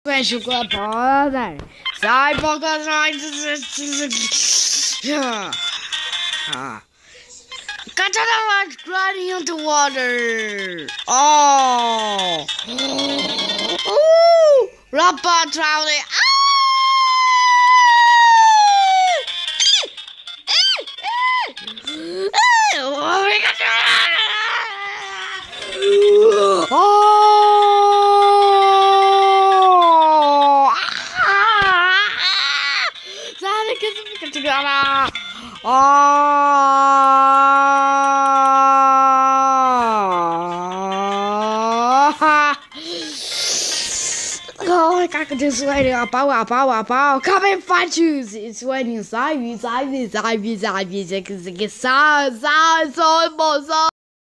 快速过跑的，再跑个啥Got that running into water. Oh. Oh. Rapper traveling. Oh, I got this lady up, come and fight you. It's when you saw you,